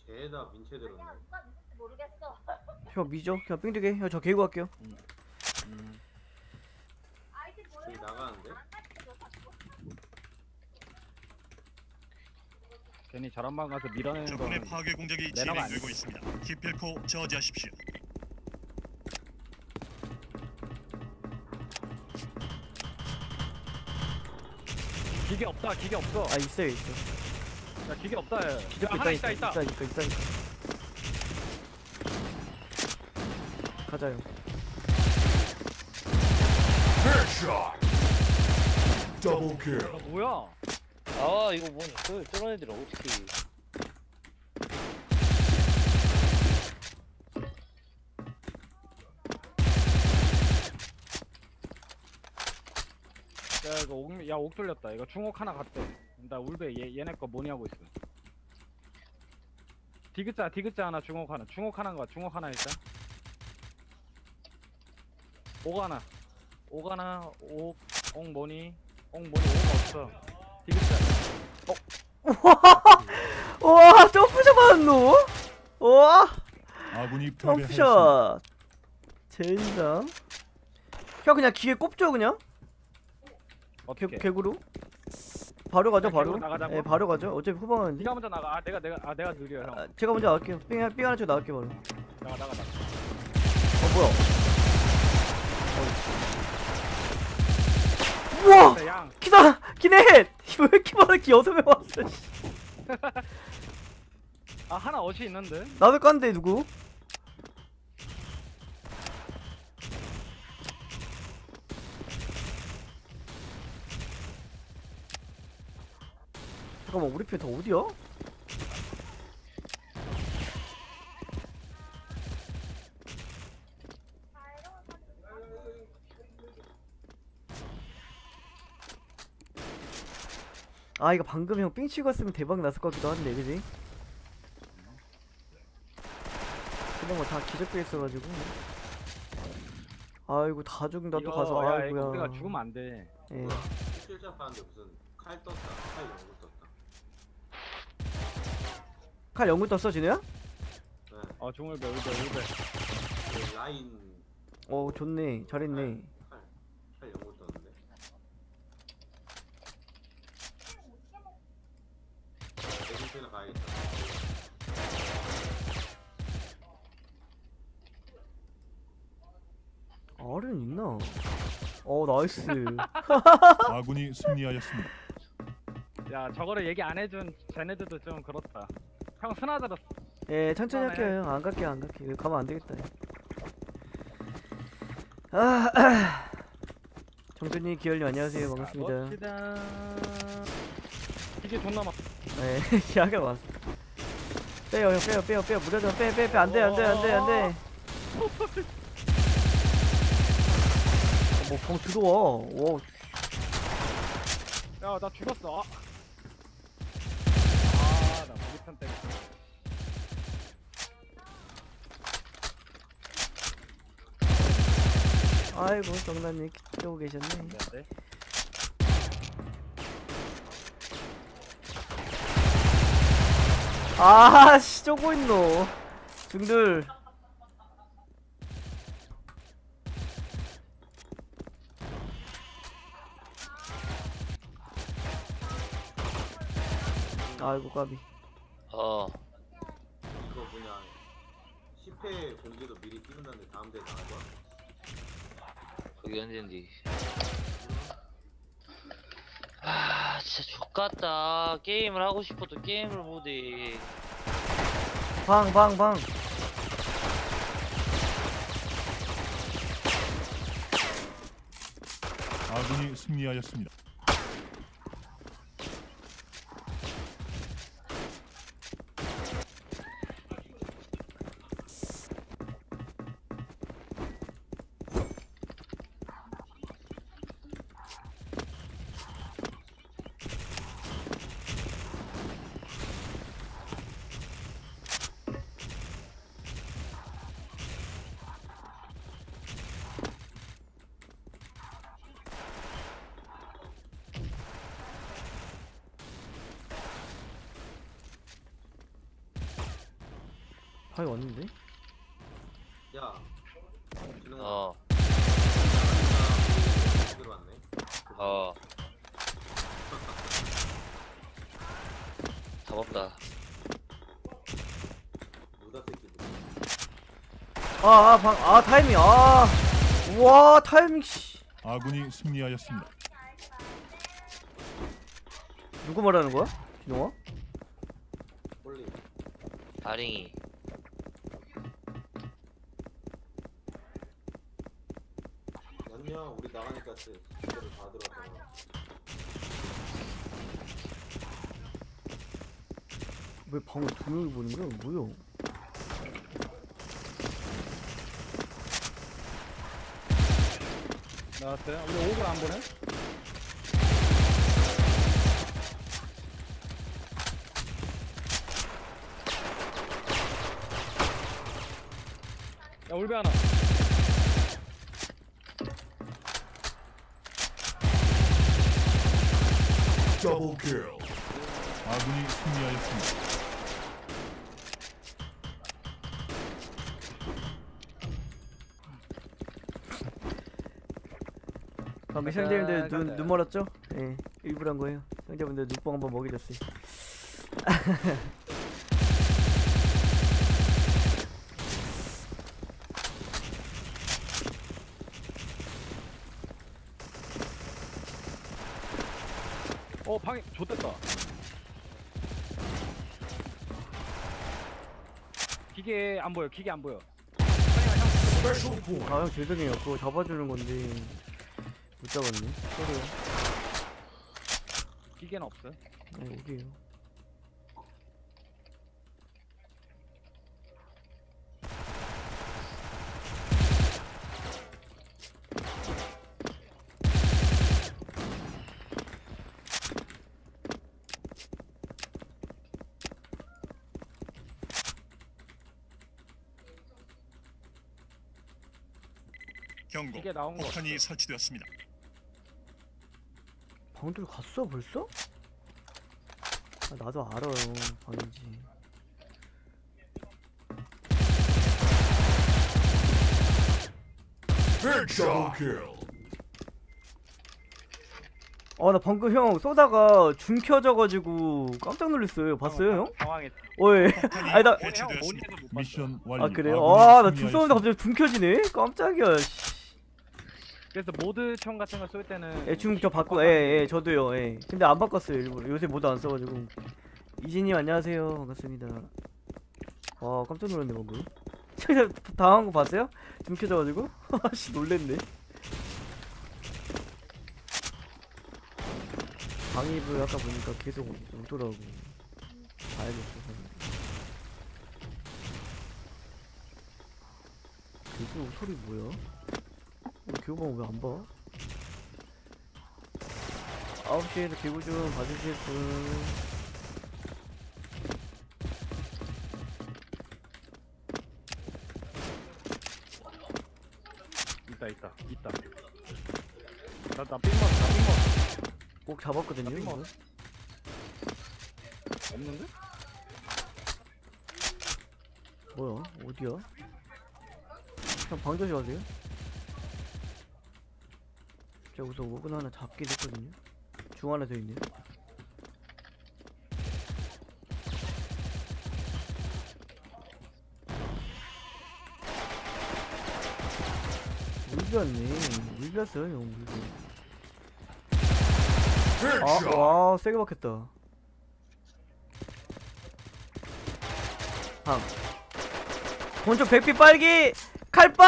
개에다 민채 들었네. 모르겠어. 형 미죠? 형 삥두개. 형 저 개고 갈게요. 저기 나가는데? 괜히 저런 방 가서 밀어내는 적군의 거는 파괴 공작이 매너가 진행되고 있습니다. 기필코 저지하십시오. 기계 없다. 기계 없어. 아 있어요 있어. 야 기계 없다. 야, 기적도 하나 있다. 있다. 있다. 가자요. Headshot. Double kill. 야, 뭐야? 아 이거 뭐냐 저런 애들 어떻게 야 이거 옥 돌렸다. 이거 중옥 하나 갔대. 나 울베 얘네 거 뭐니 하고 있어. 디귿자 하나 중옥 하나. 중옥 하나 일단. 옥 뭐니 옥 없어. 디귿자. 와 점프샷 맞노? 와 아군이 패배하였습니다. 점프샷. 젠장. 형 그냥 기회 꼽죠 그냥? 어떻게? 개구로? 바로 가죠 바로. 개구로 나가자고? 네 바로 가죠. 어차피 후방은. 네가 먼저 나가. 내가 느려 형. 제가 먼저 나갈게요. 삥 하나 쳐 나갈게요 바로. 나가. 뭐야? 우와! 네, 양. 기네! 이거 왜 이렇게 많아? 기 6명 왔어. 아 하나 어시 있는데. 나도 깐데 누구? 잠깐만 우리 편 다 어디야? 아 이거 방금 형 삥 찍었으면 대박 났을 것 같기도 한데 그지? 근데 뭐 다 기적돼 있어가지고 아이고 다 죽는다 또 가서 야, 이거 아이고야 우리가 죽으면 안 돼. 예. 실자 파는데 무슨 칼 떴다. 칼 연구 떴다. 칼 연구 떴어 진우야? 네. 중울베. 그 라인 어 좋네 잘했네 칼 연구 떴는데. 대중편에 가야겠다. 알은 있나? 어 나이스 아군이 승리하였습니다. 야 저거를 얘기 안 해준 쟤네들도 좀 그렇다. 형 스나 들었어. 예 천천히 그러네. 할게요 형. 안 갈게요 여기 가면 안 되겠다 정준이 기열님 안녕하세요 반갑습니다 멋지다. 이게 존나 막. 네 기아가 왔어 빼요 형 빼요 무려져 빼 안돼 뭐병 들어와 와 야 나 죽었어. 나 우리 편 때문에. 아이고 정단님 끼고 계셨네 네. 아씨 쪼고 있노 중들 아이고 까비 어 이거 그냥 10회 공개도 미리 띄운다는데 다음 대회 나갈 거야. 그게 언젠지 아 진짜 족같다. 게임을 하고 싶어도 게임을 못해. 방 아군이 승리하였습니다. 방이 왔는데? 야 준영아 어. 들어왔네. 어. 답 없다. 누다 새끼 타이밍. 우와, 타이밍, 씨. 아군이 승리하였습니다. 누구 말하는 거야? 진영아? 홀리. 다링이. 안녕. 우리 나가니까 진짜로 다 들어왔잖아. 왜 방을 두 명이 보는 거야? 뭐야? 나왔어요? 우리 오글 안 보네? 야 울베 하나. 더블 킬. 아군이 승리하였습니다. 방금 시청자분들 눈 멀었죠? 예, 일부러 한 거예요. 시청자분들 눈뽕 한번 먹여줬어요. 방이 좋댔다. 기계 안 보여. 기계 안 보여. 아, 형 죄송해요. 그거 잡아주는 건데 못 잡았네. 소리요. 기계는 없어. 네, 여기요. 경고. 기계 나온 거. 폭탄이 설치되었습니다. 방들 갔어 벌써? 나도 알아요 방인지. 더블 킬. 나 방금 형 쏘다가 줌 켜져가지고 깜짝 놀랐어요. 봤어요 형? 당황했지. 어이. 아니 나. 해체되었습니다. 미션 완료. 아 그래요? 아군이 나 줌 쏘는데 갑자기 줌 켜지네? 깜짝이야. 그래서 모드 총 같은 거 쏠 때는 줌 저 바꾸. 예, 저도요. 예. 근데 안 바꿨어요 일부러. 요새 모드 안 써가지고. 이진님 안녕하세요. 반갑습니다. 와 깜짝 놀랐네 방금. 저기서 당한 거 봤어요? 줌 켜져가지고? 아씨 놀랬네. 방입을 아까 보니까 계속 오더라고. 봐야겠어. 개구 소리 뭐야? 개구방 왜 안 봐? 9시에서 개구 좀 봐주실 분. 있다. 나 삥먹. 꼭 잡았거든요. 나 이거. 없는데? 뭐야? 어디야? 그냥 방 조심하세요. 제가 우선 오븐 하나 잡긴 했거든요. 중 하나 더 있네요. 물비왔네. 물비왔어요 형. 물비. 와 세게 박혔다. 방 본쪽 100피 빨기 칼빠.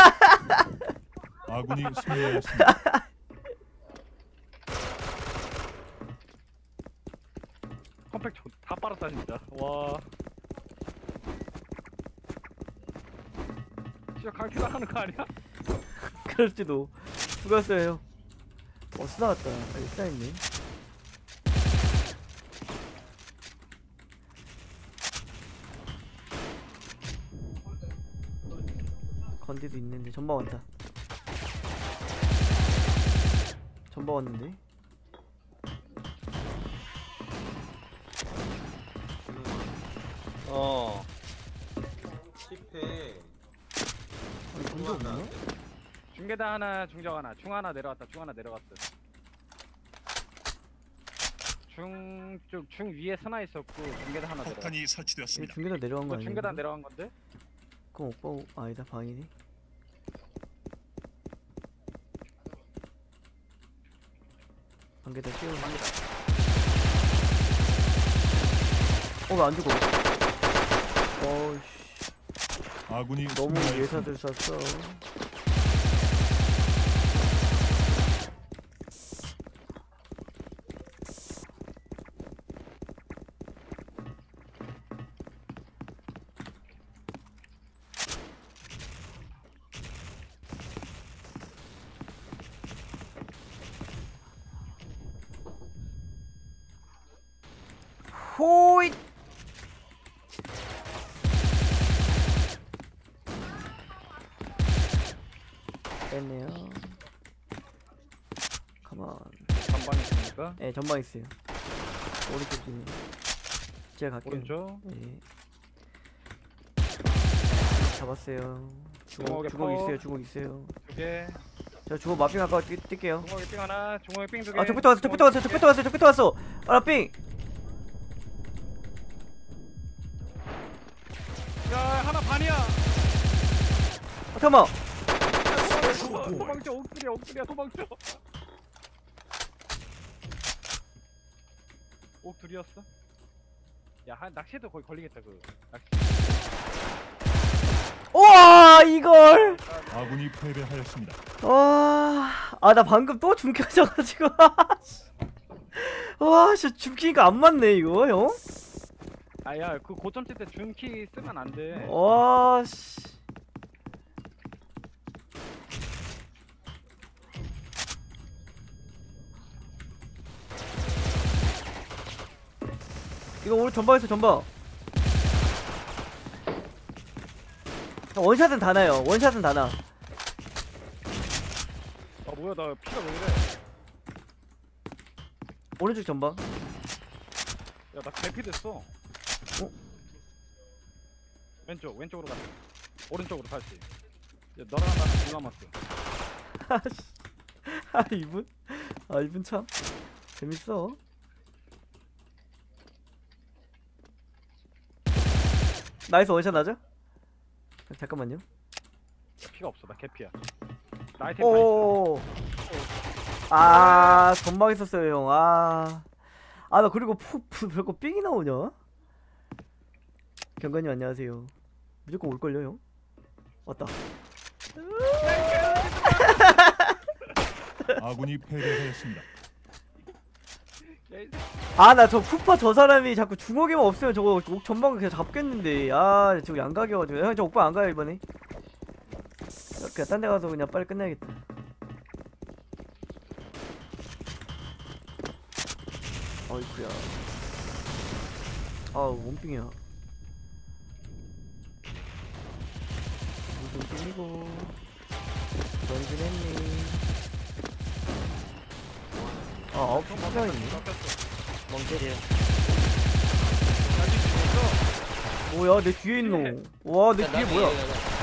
아군이 승리하였습니다. 컴팩 다 빨았다 진짜. 와. 진짜 강퇴 하는 거 아니야? 그럴지도. 수고했어요. 쓰나왔다. 쓰나있네. 건디도 있는데 전방 왔다. 전방 왔는데. 어. 10회 공도 없네? 중계단 하나, 중정 하나, 중 하나 내려갔다, 중 하나 내려갔어. 중 위에 스나 있었고 중계단 하나 내려갔어. 폭탄이 얘 설치되었습니다. 중계단 내려간 거 이거 아니야? 중계단 내려간 건데? 그럼 오빠 아니다 방이네. 방계단 씌우고 방이다. 왜 안 죽어? 어우씨 아군이 너무 승리하였습니다. 예사들 쐈어. 호잇! 뺐네요. 가만. 전방 있으니까. 예, 전방 있어요. 오른쪽 중에. 제가 갈게요. 오른쪽. 예. 잡았어요. 주먹에 주먹 퍼. 있어요. 주먹 있어요. 2개. 저 주먹 마핑 아까 뛸게요. 중앙에 삥 하나, 중앙에 삥 2개. 아, 적배도 왔어. 적배도 왔어. 적배도 왔어. 적배도 왔어. 아, 삥. 야, 하나 반이야. 아, 잠깐만. 도망쳐, 옥들이야, 도망쳐. 옥 둘이었어? 야, 낚시도 거의 걸리겠다 그. 낚시. 우와, 이걸. 아군이 패배하였습니다. 와, 아, 나 방금 또 줌켜져가지고. 와, 진짜 줌키가 안 맞네, 이거, 형. 아야, 그 고점치 때 준키 쓰면 안 돼. 와, 씨. 이거 오늘 전방 있어, 전방. 원샷은 다 나요. 원샷은 다 나. 아 뭐야, 나 피가 왜 이래? 오른쪽 전방. 야, 나 개피 됐어. 왼쪽으로 갔다. 오른쪽으로 다시. 야, 너랑 나랑 둘 남았어. 아씨. 아, 이분? 아, 이분 참. 재밌어. 나이스 원샷 나죠? 잠깐만요. 야, 피가 없어, 나 개피야. 나 아이템 다 있어. 오. 아, 전방 있었어요, 형. 아. 아, 나 그리고 별거 삥이 나오냐? 경관님 안녕하세요. 무조건 올걸요, 형? 왔다. 아군이 패배하였습니다. 야, 이 아, 나 저 푸파 저 사람이 자꾸 주먹에만 없으면 저거 옥 전방을 그냥 잡겠는데. 아, 지금 양각이어가지고. 형, 저 오빠 안 가요, 이번에? 그냥 딴 데 가서 그냥 빨리 끝내야겠다. 어이쿠야. 아, 원빙이야. 무슨 빙이고. 던지랬니. 아, 9시 시장이네. 멍때려. 뭐야, 내 뒤에 있노. 와, 내 뒤에 뭐야.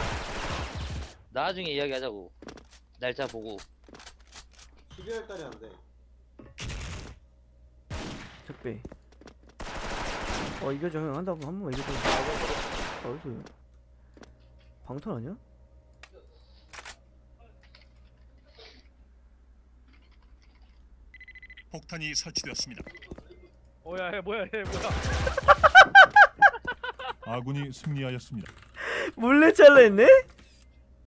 나중에 이야기하자고. 날짜 보고. 12월 달에 한대. 적배. 이겨줘, 형. 한다고 한 번만 이겨줘. 어디서 방탄 아니야? 폭탄이 설치되었습니다. 뭐야, 얘 뭐야. 아군이 승리하였습니다. 몰래 잘라 했네?